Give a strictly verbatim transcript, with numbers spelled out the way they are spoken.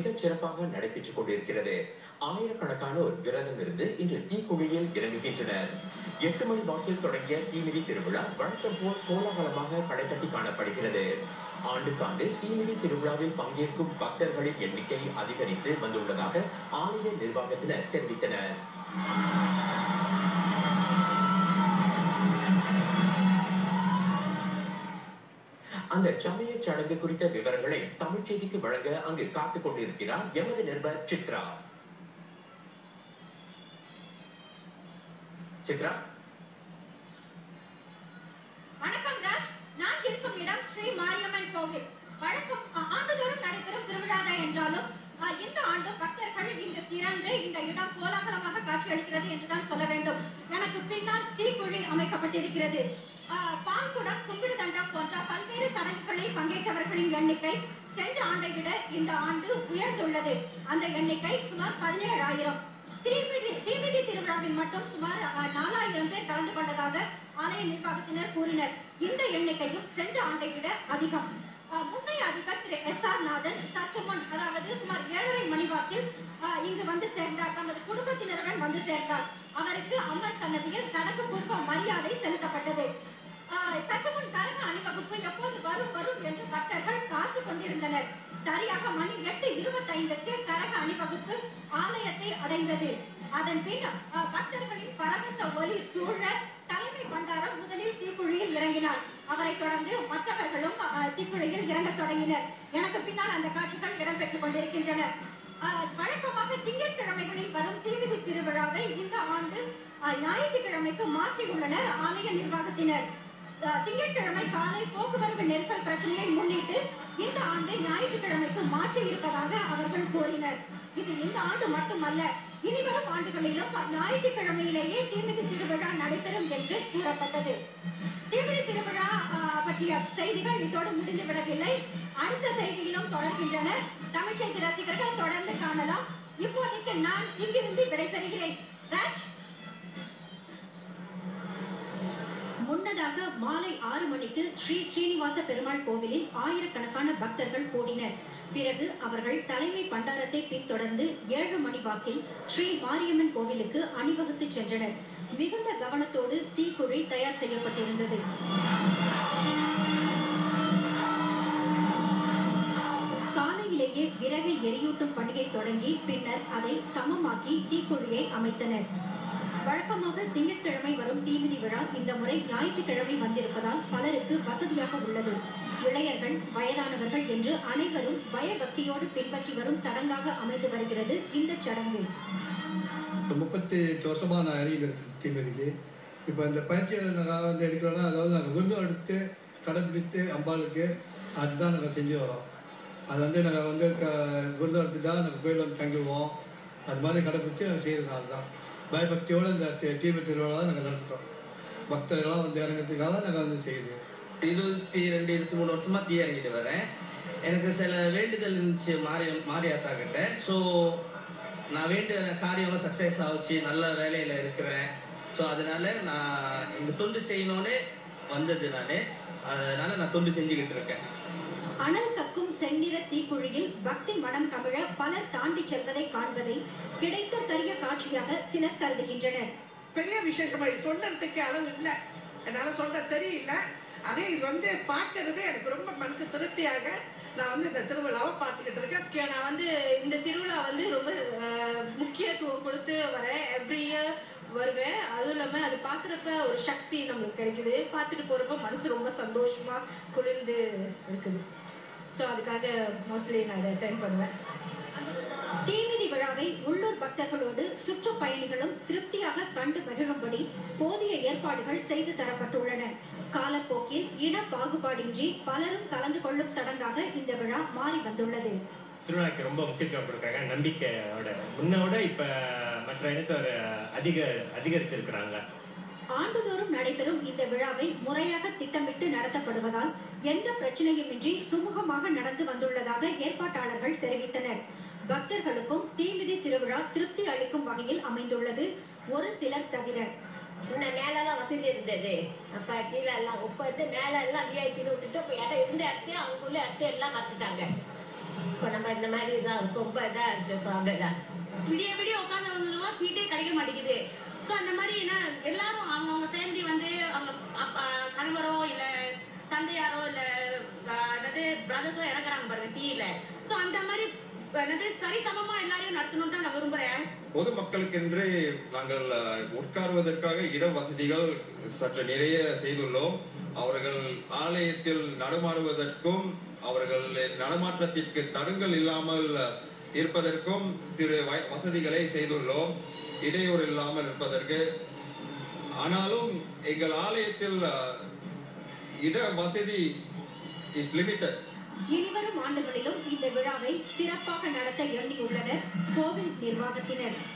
மிகச் சிறப்பாக நடைபெற்றுக் கொண்டிருக்கிறது. ஆயிரக்கணக்கானோர் விரதம் இருந்து இன்று தீக்குழியில் இறங்குகின்றனர். எட்டு மணி வாக்கில் தொடங்கிய தீமிதி திருவிழா வழக்கம் போல் கோலாகலமாக களைகட்டி காணப்படுகிறது. ஆண்டுக்காண்டு தீமிதி திருவிழாவில் பங்கேற்கும் பக்தர்களின் எண்ணிக்கை அதிகரித்து வந்துள்ளதாக ஆலய நிர்வாகத்தினர் தெரிவித்தனர். அந்த சமய சடங்கு குறித்த விவரங்களை தமிழ் செய்திக்கு வழங்க அங்கு காத்துக் கொண்டிருக்கிறார் எமது நிருபர் சித்ரா. சித்ரா, வணக்கம் ராஜ். நான் இருக்கும் இடம் ஸ்ரீ மாரியம்மன் கோவில். வழக்கம் ஆண்டுதோறும் நடைபெறும் திருவிழாதான் என்றாலும் இந்த ஆண்டு பக்தர்கள் இங்கு திரண்டு இந்த இடம் கோலாகலமாக காட்சியளிக்கிறது என்றுதான் சொல்ல வேண்டும். எனக்கு பின்னால் தீக்குழி அமைக்கப்பட்டிருக்கிறது. பால்குடம், கும்பிடு தண்டம் போன்ற பல்வேறு சடங்குகளில் பங்கேற்றவர்களின் எண்ணிக்கை சென்ற ஆண்டை விட இந்த ஆண்டு உயர்ந்துள்ளது. அந்த எண்ணிக்கை சுமார் பதினேழாயிரம். தீமிதி தீமிதி திருவிழாவில் மட்டும் சுமார் நாலாயிரம் பேர் கலந்து கொண்டதாக ஆலய நிர்வாகத்தினர் கூறினர். இந்த எண்ணிக்கையும் சென்ற ஆண்டை விட அதிகம். முன்னைய அதிபர் திரு எஸ் ஆர் நாதன் சற்று முன், அதாவது சுமார் ஏழரை மணி வாக்கில் இங்கு வந்து சேர்ந்தார். தமது குடும்பத்தினருடன் வந்து சேர்ந்தார். அவருக்கு அம்மன் சன்னதியில் சடங்கு பூர்வ மரியாதை செலுத்தப்பட்டது. சற்று முன் கரக அணிவகுப்பு எப்போது வரும் வரும் என்று பக்தர்கள் காத்து கொண்டிருந்தனர். சரியாக மணி எட்டு இருபத்தி ஐந்துக்கு கரக அணிவகுப்பு ஆலயத்தை அடைந்தது. அதன் பின் பக்தர்களின் பரவச ஒலி சூழ தலைமை பண்டாரம் முதலில் தீக்குழியில் இறங்கினார். அவரை தொடர்ந்து மற்றவர்களும் தீக்குழியில் இறங்க தொடங்கினர். எனக்கு பின்னால் அந்த காட்சிகள் இடம்பெற்றுக் கொண்டிருக்கின்றன. வழக்கமாக திங்கட்கிழமைகளில் வரும் தீமிதி திருவிழாவை இந்த ஆண்டு ஞாயிற்றுக்கிழமைக்கு மாற்றியுள்ளனர் ஆலய நிர்வாகத்தினர். திங்கட்கிழமை காலை போக்குவரத்து நெரிசல் பிரச்சனையை முன்னிட்டு இந்த ஆண்டு ஞாயிற்றுக்கிழமைக்கு மாற்றி இருப்பதாக அவர்கள் கூறினர். இது இந்த ஆண்டு மட்டுமல்ல, இனிவரும் ஆண்டுகளிலும் ஞாயிற்றுக்கிழமையிலேயே தீமிதி திருவிழா நடைபெறும் என்று கூறப்பட்டது. தீமிதி திருவிழா பற்றிய செய்திகள் இதோடு முடிந்துவிடவில்லை. அடுத்த செய்தியிலும் தொடர்கின்றன. தமிழ் செய்தி ரசிகர்கள் தொடர்ந்து காணலாம். இப்போதைக்கு நான் இங்கிருந்து விடைபெறுகிறேன். ராஜ், முன்னதாக மாலை ஆறு மணிக்கு ஸ்ரீ ஸ்ரீனிவாச பெருமாள் கோவிலில் ஆயிரக்கணக்கான பக்தர்கள் கூடினர். பிறகு அவர்கள் தலைமை பண்டாரத்தை பின்தொடர்ந்து ஏழு மணி வாக்கில் ஸ்ரீ மாரியம்மன் கோவிலுக்கு அணிவகுத்து சென்றனர். மிகுந்த கவனத்தோடு தீக்குழி தயார் செய்யப்பட்டிருந்தது. காலையிலேயே விறகை எரியூட்டும் பணியை தொடங்கி பின்னர் அதை சமமாக்கி தீக்குழியை அமைத்தனர். வழக்கமாக திங்கட்கிழமை வரும் தீமிதி விழா இந்த முறை ஞாயிற்றுக்கிழமை வந்திருப்பதால் பலருக்கு வசதியாக உள்ளது. இளையர்கள், வயதானவர்கள் என்று அனைவரும் பயபக்தியோடு பின்பற்றி வரும் சடங்காக அமைந்து வருகிறது இந்த சடங்கு. முப்பத்தி எட்டு வருஷமா நான் இறங்கியிருக்கேன் தீமிதிக்கு. இப்போ இந்த பயிற்சியை நாங்கள் வந்து எடுக்கிறோன்னா, அதாவது நாங்கள் விருதம் எடுத்து கடைப்பிடித்து அம்பாளுக்கு அதுதான் நாங்கள் செஞ்சு வரோம். அது வந்து நாங்கள் வந்து விருதம் எடுத்து தான் நாங்கள் கோயில் வந்து தங்கிடுவோம். அது மாதிரி கடைப்பிடித்து நாங்கள் செய்கிறதுனால தான் பயபக்தியோடு இந்த தீப திருவிழா நாங்கள் நடத்துகிறோம். பக்தர்களாக வந்து இறங்கிறதுக்காக நாங்கள் வந்து செய்யுது. இருபத்தி ரெண்டு இருபத்தி மூணு வருஷமா தீ இறங்கிட்டு வரேன். எனக்கு சில வேண்டுதல் இருந்துச்சு மாரிய மாரியாத்தா கிட்ட. ஸோ நான் வேண்டிய காரியம்லாம் சக்ஸஸ் ஆகிச்சு, நல்ல வேலையில் இருக்கிறேன். ஸோ அதனால நான் இந்த தொண்டு செய்யணும்னே வந்தது நான். அதனால நான் தொண்டு செஞ்சுக்கிட்டு இருக்கேன். அனல் கக்கும் செந்நிற தீக்குழியில் பக்தி மனம் கமிழ பலர் தாண்டி செல்வதை காண்பதை கிடைத்த பெரிய காட்சியாக சிலர் கருதுகின்றனர். பெரிய விசேஷமா சொல்றதுக்கு அளவு இல்லை, என்னால சொல்ற தெரியல. அதே இது வந்து பார்க்கறது எனக்கு ரொம்ப மனசு திருப்தியாக நான் வந்து இந்த திருவிழாவை பார்த்துக்கிட்டு இருக்கேன். நான் வந்து இந்த திருவிழா வந்து ரொம்ப முக்கியத்துவம் கொடுத்து வரேன். எவ்ரி இயர் வருவேன். அதுவும் இல்லாமல் அது பார்க்குறப்ப ஒரு சக்தி நம்மளுக்கு கிடைக்குது. பார்த்துட்டு போகிறப்ப மனசு ரொம்ப சந்தோஷமா குளிர்ந்து இருக்குது. ஸோ அதுக்காக மோஸ்ட்லி நான் அதை அட்டெண்ட் பண்ணுவேன். தீமிதி விழாவை உள்ளூர் பக்தர்களோடு சுற்றுப்பயணிகளும் திருப்தியாக கண்டு மகிழும்படி போதிய ஏற்பாடுகள் செய்து தரப்பட்டுள்ளன. காலப்போக்கில் இன பாகுபாடின்றி பலரும் கலந்து கொள்ளும் சடங்காக இந்த விழா மாறி வந்துள்ளது. திருவிழாக்கு ரொம்ப முக்கியத்துவம் கொடுக்குறாங்க. நம்பிக்கையோட முன்னோட இப்ப மற்ற இனத்தவர் அதிக அதிகரிச்சிருக்கிறாங்க. ஆண்டுதோறும் நடைபெறும் இந்த விழாவை முறையாக திட்டமிட்டு நடத்தப்படுவதால் எந்த பிரச்சனையுமின்றி சுமூகமாக நடந்து வந்துள்ளதாக ஏற்பாட்டாளர்கள் தெரிவித்தனர். பக்தர்களுக்கும் தீமிதி திருவிழா திருப்தி அளிக்கும் வகையில் அமைந்துள்ளது, ஒரு சிலர் தவிர. இந்த மேலெல்லாம் வசதி இருந்தது, அப்ப கீழே எல்லாம் உப்ப மேல எல்லாம் விஐபி விட்டுட்டு இப்ப இடம் இருந்த இடத்தையும் அவங்களுக்குள்ள இடத்தையும் எல்லாம் மறைச்சிட்டாங்க. இப்போ நம்ம இந்த மாதிரி தான் ரொம்ப இதாக இருக்குது ப்ராப்ளம் தான். விடிய விடிய உட்காந்தவங்களுக்குலாம் சீட்டே கிடைக்க மாட்டேங்குது. ஸோ அந்த மாதிரி என்ன எல்லாரும் அவங்கவுங்க ஃபேமிலி வந்து அவங்க அப்பா கணவரோ இல்லை தந்தையாரோ இல்லை என்னது பிரதர்ஸோ இறக்குறாங்க பாருங்க டீயில். ஸோ அந்த மாதிரி என்னது சரிசமமாக எல்லாரையும் நடத்தணும் தான் நான் விரும்புகிறேன். பொதுமக்களுக்கென்று நாங்கள் உட்காருவதற்காக இட வசதிகள் சற்று நிறைய செய்துள்ளோம். அவர்கள் ஆலயத்தில் நடமாடுவதற்கும் அவர்கள் நடமாட்டத்திற்கு தடுங்கள் இல்லாமல் இருப்பதற்கும் சிறு வசதிகளை செய்துள்ளோம், இடையூறு இல்லாமல் இருப்பதற்கு. ஆனாலும் எங்கள் ஆலயத்தில் இட வசதி இஸ் லிமிட்டட். இனிவரும் ஆண்டுகளிலும் இந்த விழாவை சிறப்பாக நடத்த எண்ணியுள்ளனர் கோவில் நிர்வாகத்தினர்.